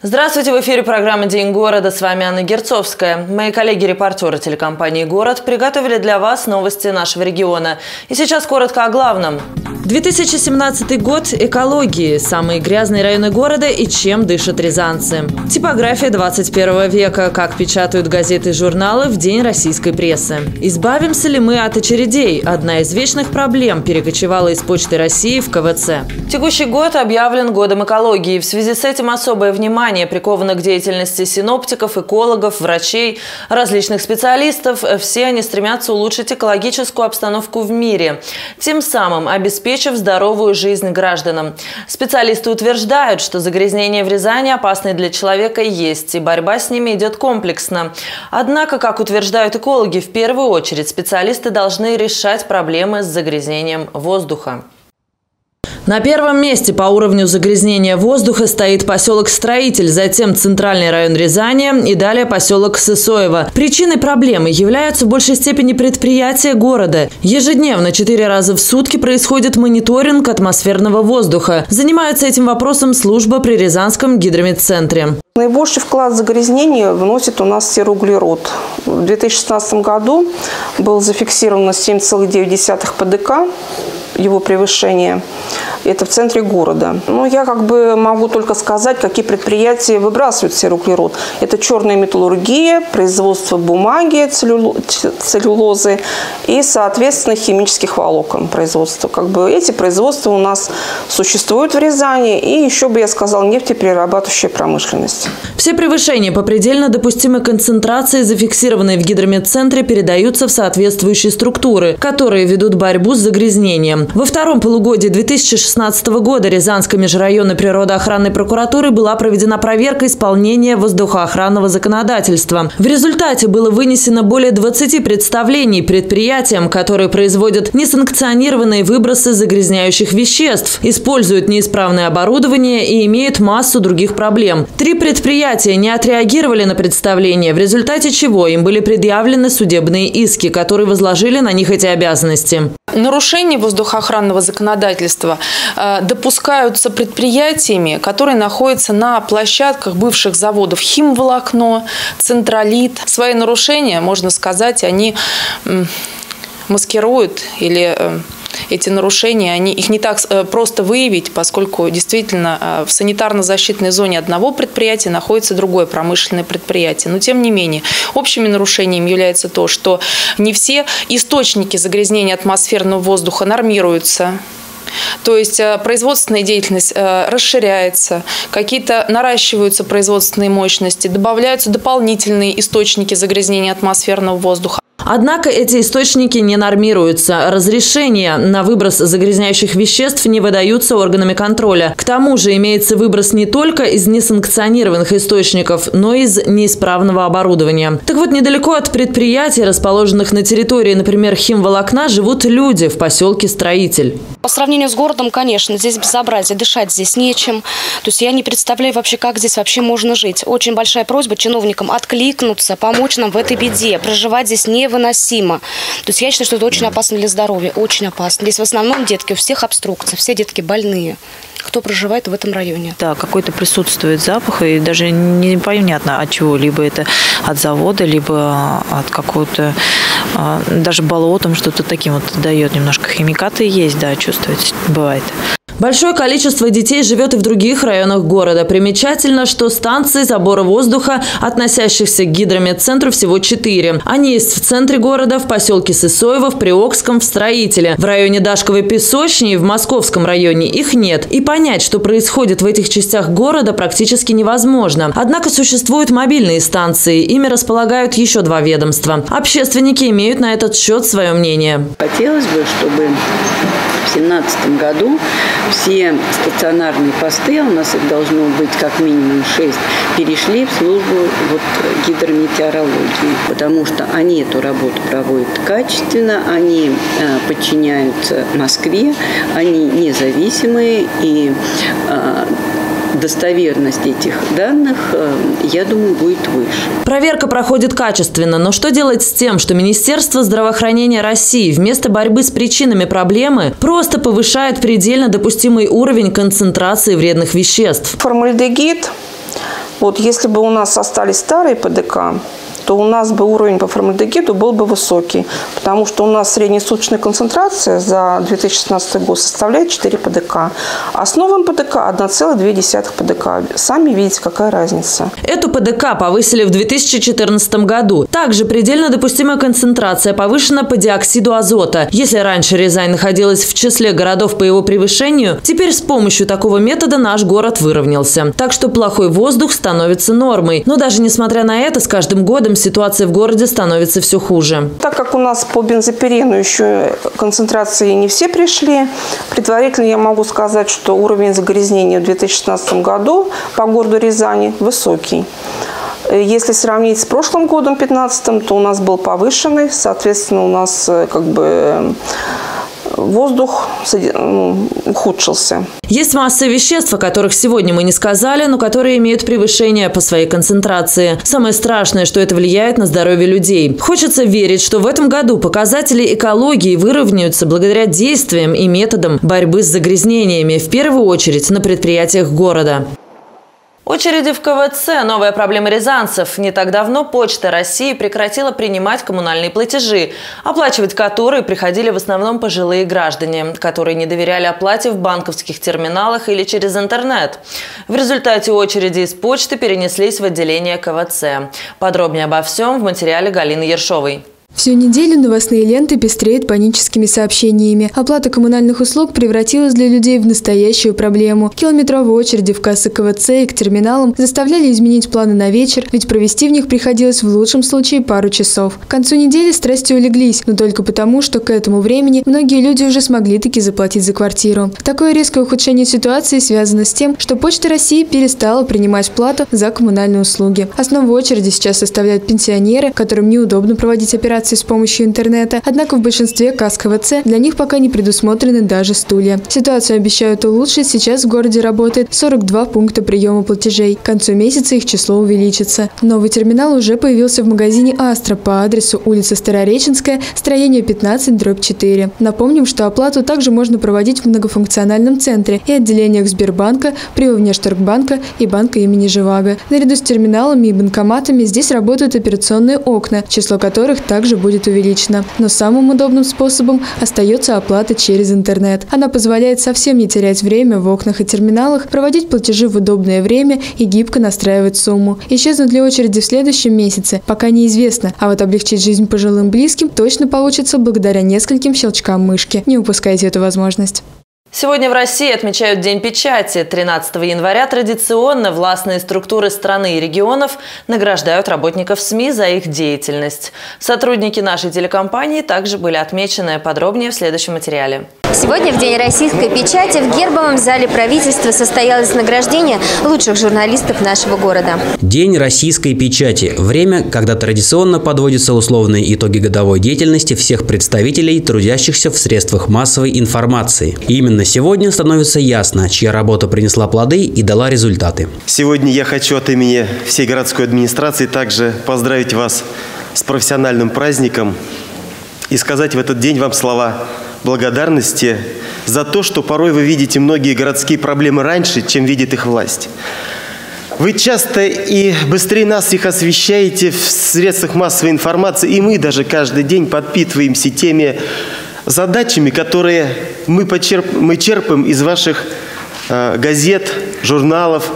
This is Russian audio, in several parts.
Здравствуйте, в эфире программа «День города». С вами Анна Герцовская. Мои коллеги-репортеры телекомпании «Город» приготовили для вас новости нашего региона. И сейчас коротко о главном. 2017 год экологии. Самые грязные районы города и чем дышат рязанцы. Типография 21 века. Как печатают газеты и журналы в День российской прессы. Избавимся ли мы от очередей? Одна из вечных проблем перекочевала из Почты России в КВЦ. Текущий год объявлен годом экологии. В связи с этим особое внимание приковано к деятельности синоптиков, экологов, врачей, различных специалистов. Все они стремятся улучшить экологическую обстановку в мире, тем самым обеспечив здоровую жизнь гражданам. Специалисты утверждают, что загрязнения в Рязани опасны для человека есть, и борьба с ними идет комплексно. Однако, как утверждают экологи, в первую очередь специалисты должны решать проблемы с загрязнением воздуха. На первом месте по уровню загрязнения воздуха стоит поселок Строитель, затем центральный район Рязани и далее поселок Сысоево. Причиной проблемы являются в большей степени предприятия города. Ежедневно 4 раза в сутки происходит мониторинг атмосферного воздуха. Занимается этим вопросом служба при Рязанском гидрометцентре. Наибольший вклад в загрязнение вносит у нас сероуглерод. В 2016 году было зафиксировано 7,9 ПДК, его превышение. Это в центре города. Но я могу только сказать, какие предприятия выбрасывают сероуглерод. Это черная металлургия, производство бумаги, целлюлозы и, соответственно, химических волокон производства. Эти производства у нас существуют в Рязани. И еще бы я сказала, нефтеперерабатывающая промышленность. Все превышения по предельно допустимой концентрации, зафиксированные в гидрометцентре, передаются в соответствующие структуры, которые ведут борьбу с загрязнением. Во втором полугодии 2016 года Рязанской межрайонной природоохранной прокуратурой была проведена проверка исполнения воздухоохранного законодательства. В результате было вынесено более 20 представлений предприятиям, которые производят несанкционированные выбросы загрязняющих веществ, используют неисправное оборудование и имеют массу других проблем. 3 предприятия не отреагировали на представление, в результате чего им были предъявлены судебные иски, которые возложили на них эти обязанности. Нарушения воздухоохранного законодательства допускаются предприятиями, которые находятся на площадках бывших заводов «Химволокно», «Центролит». Свои нарушения, можно сказать, они маскируют или... Эти нарушения, их не так просто выявить, поскольку действительно в санитарно-защитной зоне одного предприятия находится другое промышленное предприятие. Но тем не менее, общими нарушениями является то, что не все источники загрязнения атмосферного воздуха нормируются. То есть производственная деятельность расширяется, какие-то наращиваются производственные мощности, добавляются дополнительные источники загрязнения атмосферного воздуха. Однако эти источники не нормируются. Разрешения на выброс загрязняющих веществ не выдаются органами контроля. К тому же имеется выброс не только из несанкционированных источников, но и из неисправного оборудования. Так вот, недалеко от предприятий, расположенных на территории, например, химволокна, живут люди в поселке Строитель. По сравнению с городом, конечно, здесь безобразие, дышать здесь нечем. То есть я не представляю вообще, как здесь вообще можно жить. Очень большая просьба чиновникам откликнуться, помочь нам в этой беде. Проживать здесь невыносимо. То есть я считаю, что это очень опасно для здоровья, очень опасно. Здесь в основном детки, у всех обструкция, все детки больные. Кто проживает в этом районе? Да, какой-то присутствует запах, и даже непонятно от чего. Либо это от завода, либо от какого-то, даже болотом что-то таким вот дает. Немножко химикаты есть, да, чувствуется, бывает. Большое количество детей живет и в других районах города. Примечательно, что станций забора воздуха, относящихся к гидрометцентру, всего 4. Они есть в центре города, в поселке Сысоево, в Приокском, в Строителе. В районе Дашковой песочни и в Московском районе их нет. И понять, что происходит в этих частях города, практически невозможно. Однако существуют мобильные станции. Ими располагают еще 2 ведомства. Общественники имеют на этот счет свое мнение. Хотелось бы, чтобы в 2017 году все стационарные посты, у нас их должно быть как минимум 6, перешли в службу гидрометеорологии, потому что они эту работу проводят качественно, они подчиняются Москве, они независимые, и достоверность этих данных, я думаю, будет выше. Проверка проходит качественно, но что делать с тем, что Министерство здравоохранения России вместо борьбы с причинами проблемы просто повышает предельно допустимый уровень концентрации вредных веществ? Формальдегид Вот если бы у нас остались старые ПДК, то у нас бы уровень по формальдегиду был бы высокий, потому что у нас среднесуточная концентрация за 2016 год составляет 4 ПДК, а с новым ПДК 1,2 ПДК. Сами видите, какая разница. Эту ПДК повысили в 2014 году. Также предельно допустимая концентрация повышена по диоксиду азота. Если раньше Рязань находилась в числе городов по его превышению, теперь с помощью такого метода наш город выровнялся. Так что плохой воздух становится нормой. Но даже несмотря на это, с каждым годом ситуация в городе становится все хуже. Так как у нас по бензопирену еще концентрации не все пришли, предварительно я могу сказать, что уровень загрязнения в 2016 году по городу Рязани высокий. Если сравнить с прошлым годом, 2015, то у нас был повышенный, соответственно, у нас воздух ухудшился. Есть масса веществ, о которых сегодня мы не сказали, но которые имеют превышение по своей концентрации. Самое страшное, что это влияет на здоровье людей. Хочется верить, что в этом году показатели экологии выровняются благодаря действиям и методам борьбы с загрязнениями, в первую очередь на предприятиях города. Очереди в КВЦ – новая проблема рязанцев. Не так давно Почта России прекратила принимать коммунальные платежи, оплачивать которые приходили в основном пожилые граждане, которые не доверяли оплате в банковских терминалах или через интернет. В результате очереди из почты перенеслись в отделение КВЦ. Подробнее обо всем в материале Галины Ершовой. Всю неделю новостные ленты пестреют паническими сообщениями. Оплата коммунальных услуг превратилась для людей в настоящую проблему. Километровые очереди в кассы КВЦ и к терминалам заставляли изменить планы на вечер, ведь провести в них приходилось в лучшем случае пару часов. К концу недели страсти улеглись, но только потому, что к этому времени многие люди уже смогли таки заплатить за квартиру. Такое резкое ухудшение ситуации связано с тем, что Почта России перестала принимать плату за коммунальные услуги. Основу очереди сейчас составляют пенсионеры, которым неудобно проводить операции с помощью интернета, однако в большинстве касс КВЦ для них пока не предусмотрены даже стулья. Ситуацию обещают улучшить, сейчас в городе работает 42 пункта приема платежей. К концу месяца их число увеличится. Новый терминал уже появился в магазине «Астра» по адресу улица Старореченская, строение 15/4. Напомним, что оплату также можно проводить в многофункциональном центре и отделениях Сбербанка, Привнешторгбанка и банка имени Живаго. Наряду с терминалами и банкоматами здесь работают операционные окна, число которых также будет увеличена. Но самым удобным способом остается оплата через интернет. Она позволяет совсем не терять время в окнах и терминалах, проводить платежи в удобное время и гибко настраивать сумму. Исчезнут ли очереди в следующем месяце, пока неизвестно, а вот облегчить жизнь пожилым близким точно получится благодаря нескольким щелчкам мышки. Не упускайте эту возможность. Сегодня в России отмечают День печати. 13 января традиционно властные структуры страны и регионов награждают работников СМИ за их деятельность. Сотрудники нашей телекомпании также были отмечены. Подробнее в следующем материале. Сегодня, в День российской печати, в Гербовом зале правительства состоялось награждение лучших журналистов нашего города. День российской печати – время, когда традиционно подводятся условные итоги годовой деятельности всех представителей, трудящихся в средствах массовой информации. И именно сегодня становится ясно, чья работа принесла плоды и дала результаты. Сегодня я хочу от имени всей городской администрации также поздравить вас с профессиональным праздником и сказать в этот день вам слова благодарности за то, что порой вы видите многие городские проблемы раньше, чем видит их власть. Вы часто и быстрее нас их освещаете в средствах массовой информации, и мы даже каждый день подпитываемся теми задачами, которые мы черпаем из ваших газет, журналов,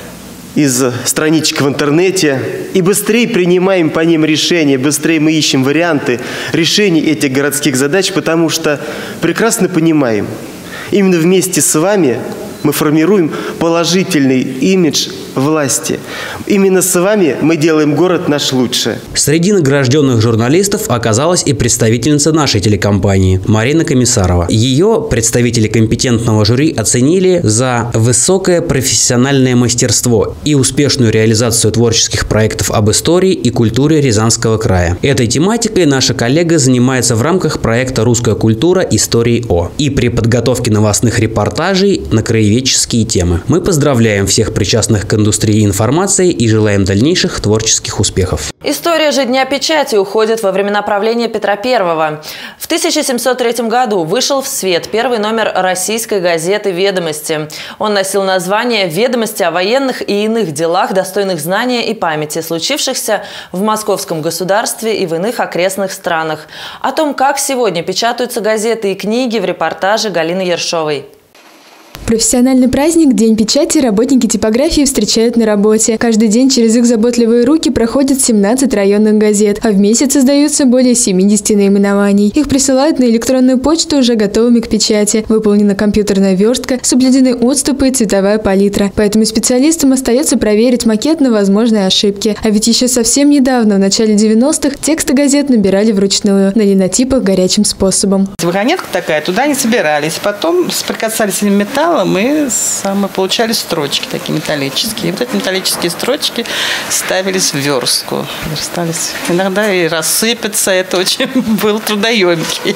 из страничек в интернете, и быстрее принимаем по ним решения, быстрее мы ищем варианты решения этих городских задач, потому что прекрасно понимаем, именно вместе с вами мы формируем положительный имидж власти. Именно с вами мы делаем город наш лучше. Среди награжденных журналистов оказалась и представительница нашей телекомпании Марина Комиссарова. Ее представители компетентного жюри оценили за высокое профессиональное мастерство и успешную реализацию творческих проектов об истории и культуре Рязанского края. Этой тематикой наша коллега занимается в рамках проекта «Русская культура. Истории О». И при подготовке новостных репортажей на краеведении краеведческие темы. Мы поздравляем всех причастных к индустрии информации и желаем дальнейших творческих успехов. История же Дня печати уходит во времена правления Петра I. В 1703 году вышел в свет первый номер российской газеты «Ведомости». Он носил название «Ведомости о военных и иных делах, достойных знания и памяти, случившихся в Московском государстве и в иных окрестных странах». О том, как сегодня печатаются газеты и книги, в репортаже Галины Ершовой. Профессиональный праздник День печати работники типографии встречают на работе. Каждый день через их заботливые руки проходят 17 районных газет, а в месяц издаются более 70 наименований. Их присылают на электронную почту уже готовыми к печати. Выполнена компьютерная верстка, соблюдены отступы и цветовая палитра. Поэтому специалистам остается проверить макет на возможные ошибки. А ведь еще совсем недавно, в начале 90-х, тексты газет набирали вручную, на линотипах горячим способом. Вагонетка такая, туда не собирались. Потом прикасались к металлу, мы получали строчки такие металлические. И вот эти металлические строчки ставились в верстку. Верстались. Иногда и рассыпятся. Это очень был трудоемкий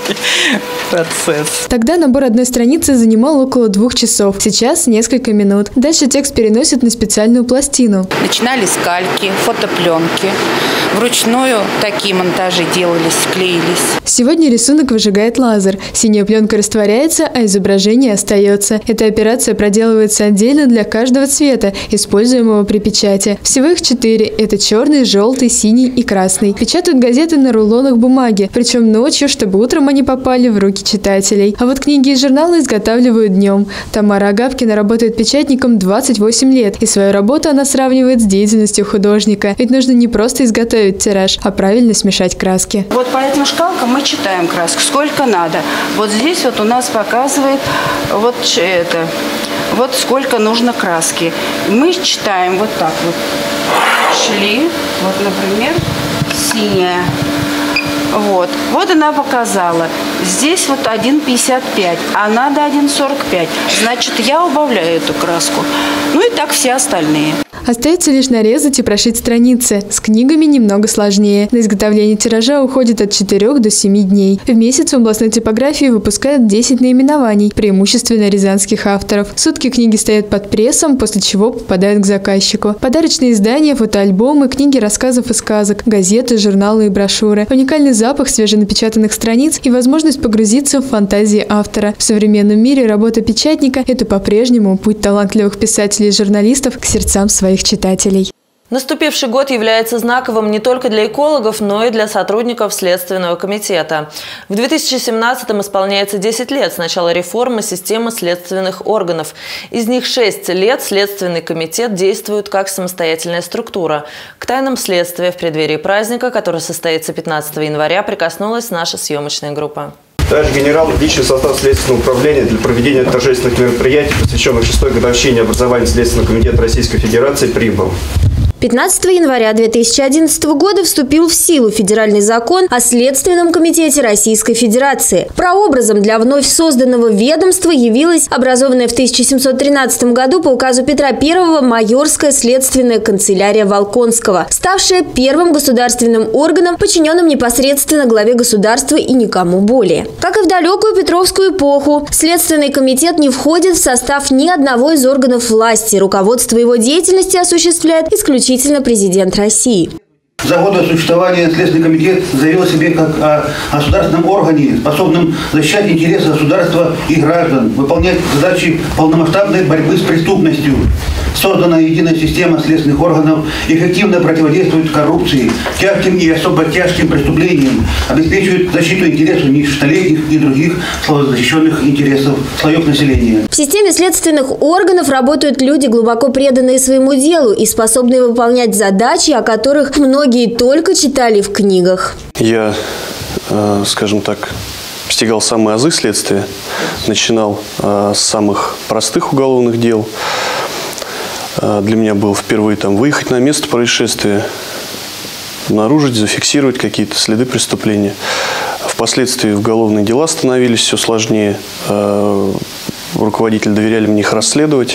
процесс. Тогда набор одной страницы занимал около 2 часов. Сейчас несколько минут. Дальше текст переносят на специальную пластину. Начинали с кальки, фотопленки. Вручную такие монтажи делались, клеились. Сегодня рисунок выжигает лазер. Синяя пленка растворяется, а изображение остается. Эта операция проделывается отдельно для каждого цвета, используемого при печати. Всего их 4. Это черный, желтый, синий и красный. Печатают газеты на рулонах бумаги, причем ночью, чтобы утром они попали в руки читателей. А вот книги и журналы изготавливают днем. Тамара Агапкина работает печатником 28 лет, и свою работу она сравнивает с деятельностью художника. Ведь нужно не просто изготовить тираж, а правильно смешать краски. Вот по этим шкалкам мы читаем краску, сколько надо. Вот здесь вот у нас показывает вот это. Вот сколько нужно краски. Мы читаем вот так вот. Шли, вот, например, синяя. Вот она показала. Здесь вот 1,55, а надо 1,45. Значит, я убавляю эту краску. Ну и так все остальные. Остается лишь нарезать и прошить страницы. С книгами немного сложнее. На изготовление тиража уходит от 4 до 7 дней. В месяц в областной типографии выпускают 10 наименований, преимущественно рязанских авторов. Сутки книги стоят под прессом, после чего попадают к заказчику. Подарочные издания, фотоальбомы, книги рассказов и сказок, газеты, журналы и брошюры. Уникальный запах свеженапечатанных страниц и возможность погрузиться в фантазии автора. В современном мире работа печатника – это по-прежнему путь талантливых писателей и журналистов к сердцам своих читателей. Наступивший год является знаковым не только для экологов, но и для сотрудников Следственного комитета. В 2017-м исполняется 10 лет с начала реформы системы следственных органов. Из них 6 лет Следственный комитет действует как самостоятельная структура. К тайнам следствия в преддверии праздника, который состоится 15 января, прикоснулась наша съемочная группа. Также генерал – личный состав Следственного управления для проведения торжественных мероприятий, посвященных 6-й годовщине образования Следственного комитета Российской Федерации, прибыл. 15 января 2011 года вступил в силу федеральный закон о Следственном комитете Российской Федерации. Прообразом для вновь созданного ведомства явилась образованная в 1713 году по указу Петра I майорская следственная канцелярия Волконского, ставшая первым государственным органом, подчиненным непосредственно главе государства и никому более. Как и в далекую Петровскую эпоху, Следственный комитет не входит в состав ни одного из органов власти. Руководство его деятельности осуществляет исключительно президент России. За годы существования Следственный комитет заявил о себе как о государственном органе, способном защищать интересы государства и граждан, выполнять задачи полномасштабной борьбы с преступностью. Созданная единая система следственных органов эффективно противодействует коррупции, тяжким и особо тяжким преступлениям, обеспечивает защиту интересов несовершеннолетних и других защищенных интересов слоев населения. В системе следственных органов работают люди, глубоко преданные своему делу и способные выполнять задачи, о которых многие только читали в книгах. Я, скажем так, постигал самые азы следствия, начинал с самых простых уголовных дел. Для меня было впервые выехать на место происшествия, обнаружить, зафиксировать какие-то следы преступления. Впоследствии уголовные дела становились все сложнее. Руководители доверяли мне их расследовать.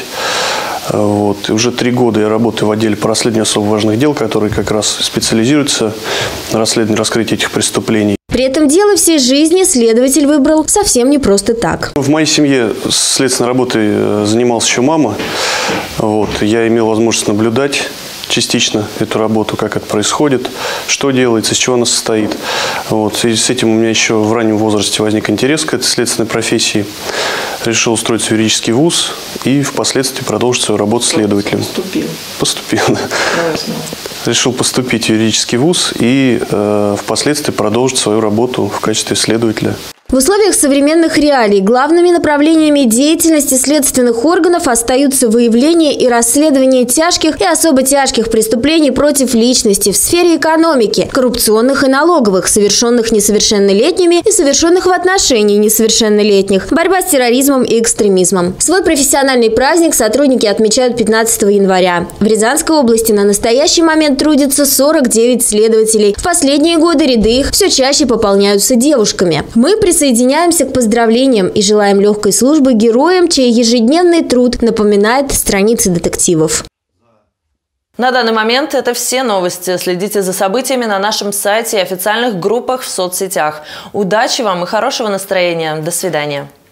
И уже 3 года я работаю в отделе по расследованию особо важных дел, который как раз специализируется на расследовании, раскрытии этих преступлений. При этом дело всей жизни следователь выбрал совсем не просто так. В моей семье следственной работой занималась еще мама. Вот. Я имел возможность наблюдать частично эту работу, как это происходит, что делается, из чего она состоит. Вот. В связи с этим у меня еще в раннем возрасте возник интерес к этой следственной профессии. Решил устроиться в юридический вуз и впоследствии продолжить свою работу следователем. Поступил, да. Решил поступить в юридический вуз и впоследствии продолжить свою работу в качестве следователя. В условиях современных реалий главными направлениями деятельности следственных органов остаются выявление и расследование тяжких и особо тяжких преступлений против личности в сфере экономики, коррупционных и налоговых, совершенных несовершеннолетними и совершенных в отношении несовершеннолетних, борьба с терроризмом и экстремизмом. Свой профессиональный праздник сотрудники отмечают 15 января. В Рязанской области на настоящий момент трудится 49 следователей. В последние годы ряды их все чаще пополняются девушками. Мы присоединяемся к поздравлениям и желаем легкой службы героям, чей ежедневный труд напоминает страницы детективов. На данный момент это все новости. Следите за событиями на нашем сайте и официальных группах в соцсетях. Удачи вам и хорошего настроения. До свидания.